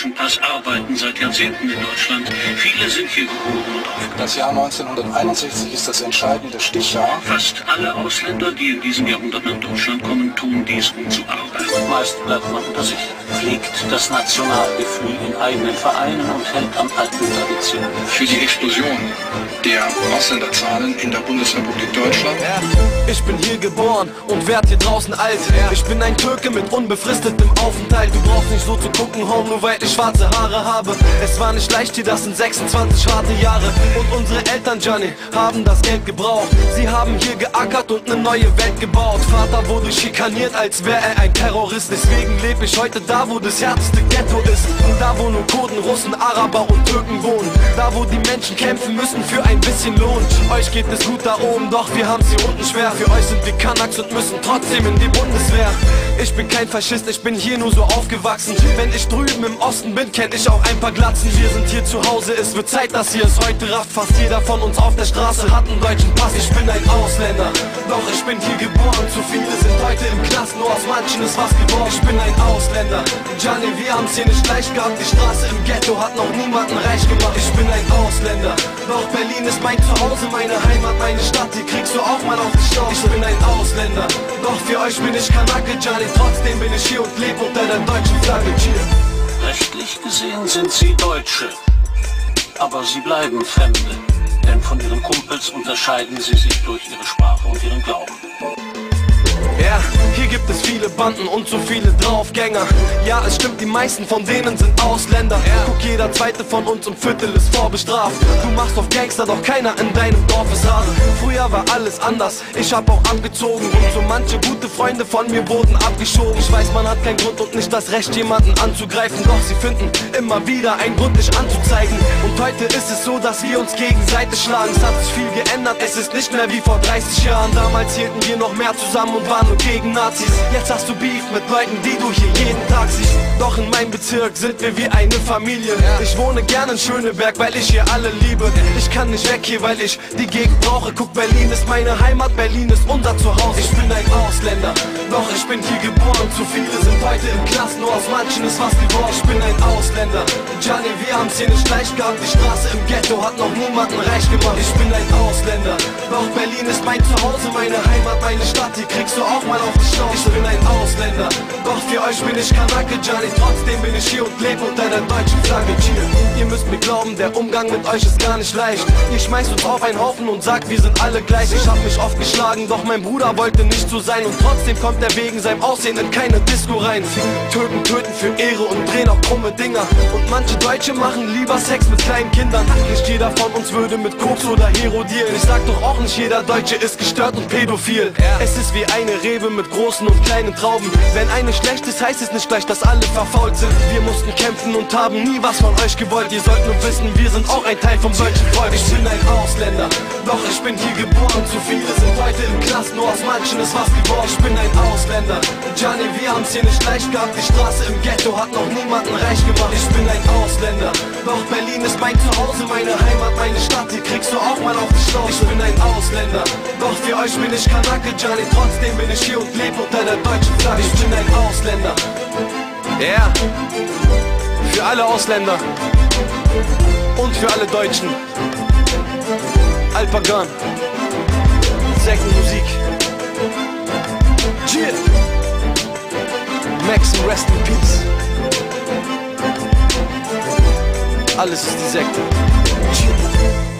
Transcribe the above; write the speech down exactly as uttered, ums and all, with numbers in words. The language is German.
deutschen Pass arbeiten seit Jahrzehnten in Deutschland. Viele sind hier geboren und aufgewachsen. Das Jahr neunzehnhunderteinundsechzig ist das entscheidende Stichjahr. Fast alle Ausländer, die in diesem Jahrhundert nach Deutschland kommen, tun dies, um zu arbeiten. Meist bleibt man unter sich, pflegt das Nationalgefühl in eigenen Vereinen und hält an alten Traditionen. Für die Explosion der Ausländerzahlen in der Bundesrepublik Deutschland. Ich bin hier geboren und werd hier draußen alt. Ich bin ein Türke mit unbefristetem Aufenthalt. Du brauchst nicht so zu gucken, Home, nur weil ich schwarze Haare habe. Es war nicht leicht hier, das sind sechsundzwanzig harte Jahre. Und unsere Eltern, Johnny, haben das Geld gebraucht. Sie haben hier geackert und eine neue Welt gebaut. Vater wurde schikaniert, als wäre er ein Terrorist. Deswegen lebe ich heute da, wo das härteste Ghetto ist. Da, wo nur Kurden, Russen, Araber und Türken wohnen. Da, wo die Menschen kämpfen müssen für ein bisschen Lohn. Euch geht es gut da oben, doch wir haben's hier unten schwer. Für euch sind wir Kanaks und müssen trotzdem in die Bundeswehr. Ich bin kein Faschist, ich bin hier nur so aufgewachsen. Wenn ich drüben im Osten bin, kenn ich auch ein paar Glatzen. Wir sind hier zu Hause, es wird Zeit, dass ihr es heute rafft. Fast jeder von uns auf der Straße hat einen deutschen Pass. Ich bin ein Ausländer, doch ich bin hier geboren. Zu viele sind heute im Knast, nur aus manchen ist was geworden. Ich bin ein Ausländer, Gianni, wir haben's hier nicht leicht gehabt. Die Straße im Ghetto hat noch niemanden reich gemacht. Ich bin ein Ausländer, doch Berlin ist mein Zuhause, meine Heimat, meine Stadt. Hier kriegst du auch mal auf die Schnauze. Ich bin ein Ausländer, doch für euch bin ich Kanake, Gianni. Trotzdem bin ich hier und lebe unter der deutschen Flagge. Cheer. Rechtlich gesehen sind sie Deutsche, aber sie bleiben Fremde, denn von ihren Kumpels unterscheiden sie sich durch ihre Sprache und ihren Glauben. Ja, hier gibt es viele Banden und so viele Draufgänger. Ja, es stimmt, die meisten von denen sind Ausländer. Guck, jeder zweite von uns im Viertel ist vorbestraft. Du machst auf Gangster, doch keiner in deinem Dorf ist Hase. Früher war alles anders, ich hab auch abgezogen. Und so manche gute Freunde von mir wurden abgeschoben. Ich weiß, man hat keinen Grund und nicht das Recht, jemanden anzugreifen. Doch sie finden immer wieder einen Grund, dich anzuzeigen. Und heute ist es so, dass wir uns gegenseitig schlagen. Es hat sich viel geändert, es ist nicht mehr wie vor dreißig Jahren. Damals hielten wir noch mehr zusammen und waren nur gegen Nazis. Jetzt hast du Beef mit Leuten, die du hier jeden Tag siehst. Doch in meinem Bezirk sind wir wie eine Familie. Ich wohne gern in Schöneberg, weil ich hier alle liebe. Ich kann nicht weg hier, weil ich die Gegend brauche. Guck, Berlin ist meine Heimat, Berlin ist unser Zuhause. Ich bin ein Ausländer, doch ich bin hier geboren. Zu viele sind heute im Knast, nur aus manchen ist was geworden. Ich bin ein Ausländer, Gianni, wir haben's hier nicht leicht gehabt. Die Straße im Ghetto hat noch niemanden reich gemacht. Ich bin ein Ausländer, doch Berlin ist mein Zuhause, meine Heimat, meine Stadt. Hier kriegst du auch mal auf die Schnauze. Ich bin ein Ausländer, doch für euch bin ich Kanake, Gianni. Trotzdem bin ich hier und lebe unter der deutschen Flagge. Cheer. Ihr müsst mir glauben, der Umgang mit euch ist gar nicht leicht. Ihr schmeißt uns auf einen Haufen und sagt, wir sind alle gleich. Ich hab mich oft geschlagen, doch mein Bruder wollte nicht so sein. Und trotzdem kommt er wegen seinem Aussehen in keine Disco rein. Türken töten für Ehre und drehen auch krumme Dinger. Und manche Deutsche machen lieber Sex mit kleinen Kindern. Nicht jeder von uns würde mit Koks oder Herodieren. Ich sag doch auch nicht, jeder Deutsche ist gestört und pädophil. Es ist wie eine Rebe mit großen und kleinen Trauben. Wenn eine schlecht ist, heißt es nicht gleich, dass alle verfault sind. Wir mussten kämpfen und haben nie was von euch gewollt. Ihr sollt nur wissen, wir sind auch ein Teil vom deutschen Volk. Ich bin ein Ausländer, doch ich bin hier geboren. Zu viele sind heute im Knast, nur aus manchen ist was geworden. Ich bin ein Ausländer, Gianni, wir haben's hier nicht leicht gehabt. Die Straße im Ghetto hat noch niemanden reich gemacht. Ich bin ein Ausländer, doch Berlin ist mein Zuhause, meine Heimat, meine Stadt. Hier kriegst du auch mal auf die Schnauze. Ich bin ein Ausländer, doch für euch bin ich Kanake, Gianni. Trotzdem bin ich hier und lebe unter der deutschen Flagge. Ich bin ein Ausländer. Ja, yeah. Für alle Ausländer und für alle Deutschen. Alpagan, Sektenmusik. Cheer. Max and rest in peace. Alles ist die Sekte. Cheer.